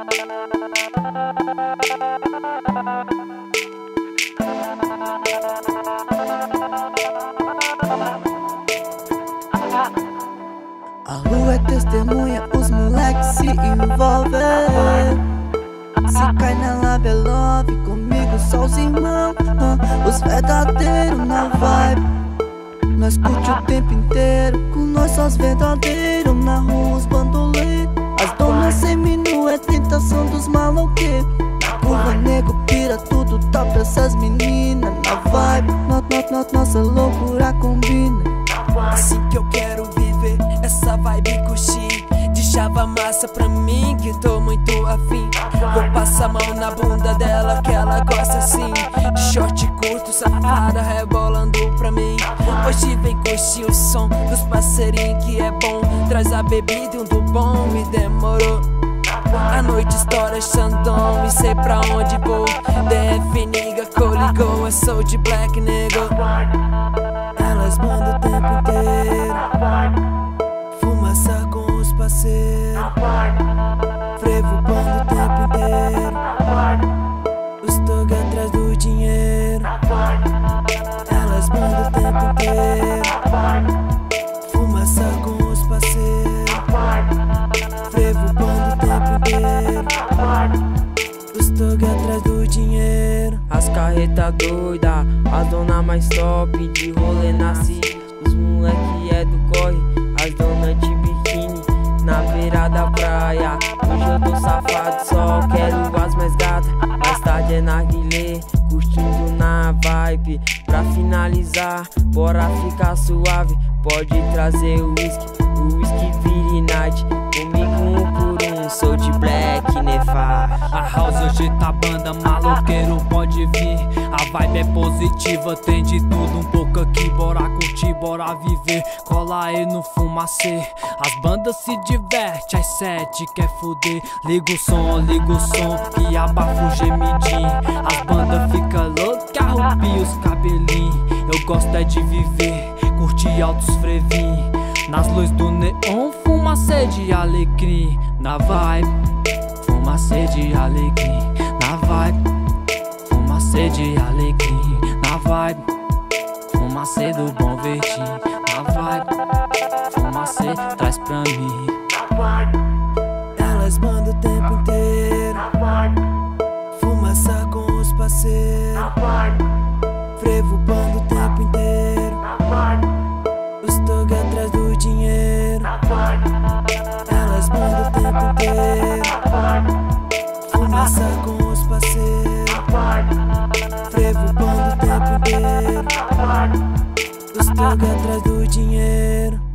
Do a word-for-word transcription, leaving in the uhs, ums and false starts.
A lua é testemunha, os moleques se envolvem. Se cai na love é love, comigo só os irmãos, uh, os verdadeiros na vibe. Nós curte o tempo inteiro, com nós só os verdadeiros. Na rua os bandoleiros, as donas seminu é tentação dos maloqueiros. Na curva nego pira tudo top, essas meninas na vibe. No, no, no, nossa loucura combina. Assim que eu quero viver, essa vibe curtir. De chava massa pra mim, que tô muito afim. Vou passar a mão na bunda dela, que ela gosta assim. De short curto, safada, rebolando pra mim. Hoje vem curtir o som dos parceirinhos que é bom. Traz a bebida e um do bom, me demorou. A noite estoura Xandão e sei pra onde vou. D F nigga, coligou, eu sou de black nigga. Elas mandam o tempo inteiro, fumaça com os parceiros, frevo bando o tempo inteiro, os tog atrás do dinheiro. Elas mandam o tempo inteiro, fumaça com os parceiros, frevo bando o tempo inteiro, os tog atrás do dinheiro. As carreta doida, as dona mais top de rolê nasce. Os moleque é do corre, as dona de biquíni na beira da praia. Hoje eu tô safado, só quero as mais gatas. Mais tarde é narguilé, curtindo na vibe. Pra finalizar, bora ficar suave. Pode trazer o whisky, o whisky vire night. Comigo um por um, sou de black nefar. A house hoje tá banda, maloqueiro pode vir. A vibe é positiva, tem de tudo um pouco aqui. Bora curtir, bora viver, cola aí no fumacê. As bandas se diverte, às sete quer fuder. Liga o som, liga o som, que abafa o gemidinho. As bandas fica louca, arrupia os cabelinhos. Eu gosto é de viver, curtir altos frevinhos. Nas luzes do neon, fumacê de alecrim. Na vibe, fumacê de alecrim. Na vibe, fumacê de alecrim. Na vibe, fumacê do bom verdinho. Na vibe, fumacê traz pra mim. Elas mandam o tempo inteiro, fumaça com os parceiros, frevo bando o tempo inteiro, os tog atrás do dinheiro. Elas mandam o tempo inteiro, fumaça com os parceiros, frevo bando o tempo inteiro, os tog atrás do dinheiro.